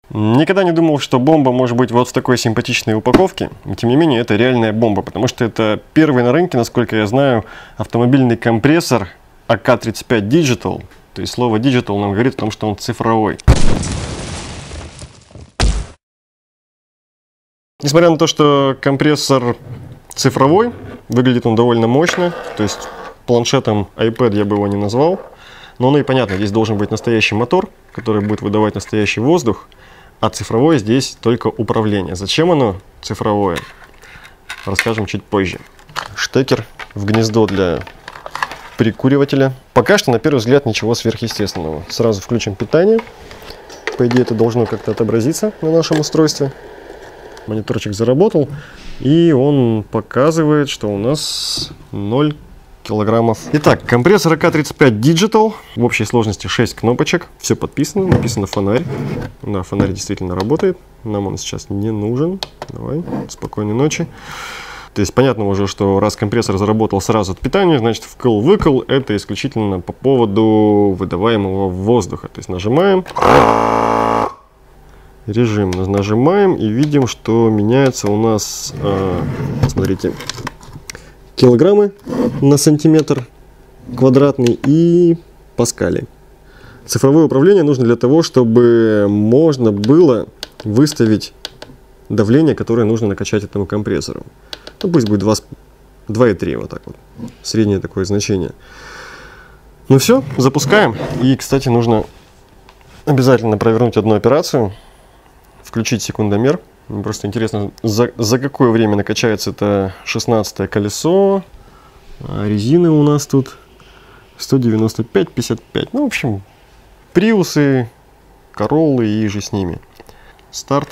Никогда не думал, что бомба может быть вот в такой симпатичной упаковке. И, тем не менее, это реальная бомба, потому что это первый на рынке, насколько я знаю, автомобильный компрессор АК-35 Digital. То есть слово Digital нам говорит о том, что он цифровой. Несмотря на то, что компрессор цифровой, выглядит он довольно мощно. То есть планшетом iPad я бы его не назвал. Но оно и понятно, здесь должен быть настоящий мотор, который будет выдавать настоящий воздух. А цифровое здесь только управление. Зачем оно цифровое? Расскажем чуть позже. Штекер в гнездо для прикуривателя. Пока что, на первый взгляд, ничего сверхъестественного. Сразу включим питание. По идее, это должно как-то отобразиться на нашем устройстве. Мониторчик заработал. И он показывает, что у нас 0 килограммов. Итак, компрессор АК-35 Digital. В общей сложности 6 кнопочек. Все подписано. Написано фонарь. Да, фонарь действительно работает. Нам он сейчас не нужен. Давай, спокойной ночи. То есть понятно уже, что раз компрессор заработал сразу от питания, значит вкл-выкл это исключительно по поводу выдаваемого воздуха. То есть нажимаем. Режим нажимаем и видим, что меняется у нас, смотрите, килограммы на сантиметр квадратный и паскали. Цифровое управление нужно для того, чтобы можно было выставить давление, которое нужно накачать этому компрессору. Ну, пусть будет 2,3, вот так вот. Среднее такое значение. Ну все, запускаем. И, кстати, нужно обязательно провернуть одну операцию. Включить секундомер. Мне просто интересно, за какое время накачается это 16-е колесо. А резины у нас тут 195, 55. Ну, в общем, приусы, короллы и же с ними. Старт.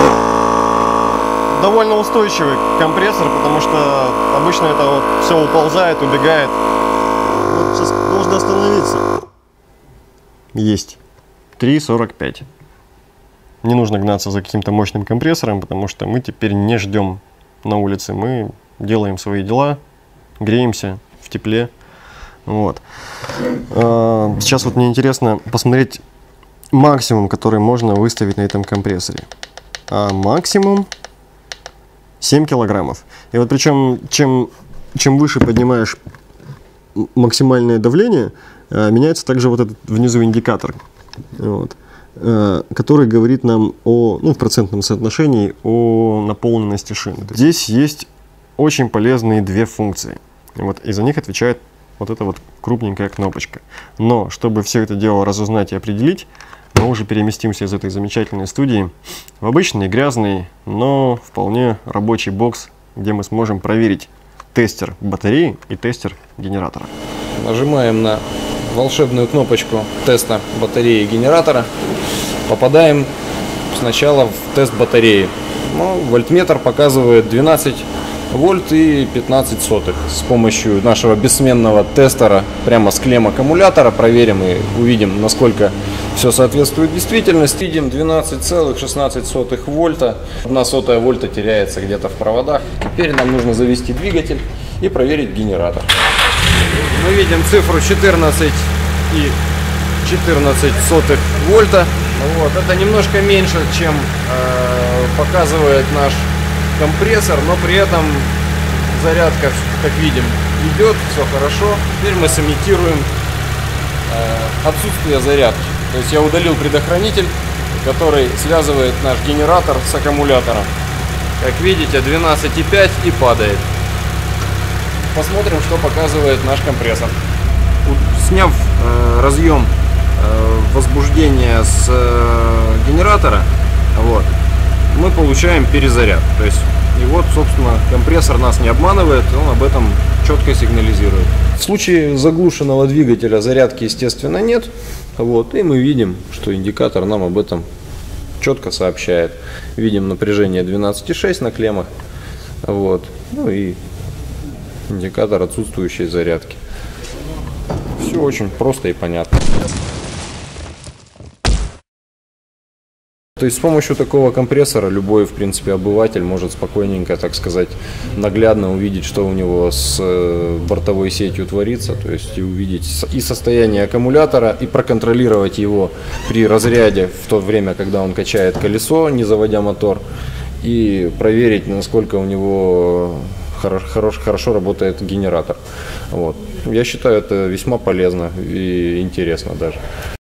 Довольно устойчивый компрессор, потому что обычно это вот все уползает, убегает. Вот сейчас должен остановиться. Есть. 3,45. Не нужно гнаться за каким-то мощным компрессором, потому что мы теперь не ждем на улице. Мы делаем свои дела, греемся в тепле. Вот. Сейчас вот мне интересно посмотреть максимум, который можно выставить на этом компрессоре. А максимум 7 килограммов. И вот причем, чем выше поднимаешь максимальное давление, меняется также вот этот внизу индикатор. Вот. Который говорит нам о, в процентном соотношении о наполненности шины. Здесь есть очень полезные две функции. И за них отвечает вот эта вот крупненькая кнопочка. Но, чтобы все это дело разузнать и определить, мы уже переместимся из этой замечательной студии в обычный, грязный, но вполне рабочий бокс, где мы сможем проверить тестер батареи и тестер генератора. Нажимаем на волшебную кнопочку теста батареи и генератора. Попадаем сначала в тест батареи. Вольтметр показывает 12 вольт и 15 сотых. С помощью нашего бессменного тестера прямо с клемм аккумулятора проверим и увидим, насколько все соответствует действительности. Видим 12,16 вольта. 1 сотая вольта теряется где-то в проводах. Теперь нам нужно завести двигатель и проверить генератор. Мы видим цифру 14 и 14 сотых вольта. Вот. Это немножко меньше, чем показывает наш компрессор, но при этом зарядка, как видим, идет, все хорошо. Теперь мы сымитируем отсутствие зарядки. То есть я удалил предохранитель, который связывает наш генератор с аккумулятором. Как видите, 12,5 и падает. Посмотрим, что показывает наш компрессор. Сняв разъем возбуждения с генератора, мы получаем перезаряд. То есть, и вот, собственно, компрессор нас не обманывает, он об этом четко сигнализирует. В случае заглушенного двигателя зарядки, естественно, нет. И мы видим, что индикатор нам об этом четко сообщает. Видим напряжение 12,6 на клеммах. Ну и индикатор отсутствующей зарядки. Все очень просто и понятно. То есть с помощью такого компрессора любой, в принципе, обыватель может спокойненько, так сказать, наглядно увидеть, что у него с бортовой сетью творится, то есть и увидеть и состояние аккумулятора, и проконтролировать его при разряде в то время, когда он качает колесо, не заводя мотор, и проверить, насколько у него хорошо работает генератор. Вот. Я считаю, это весьма полезно и интересно даже.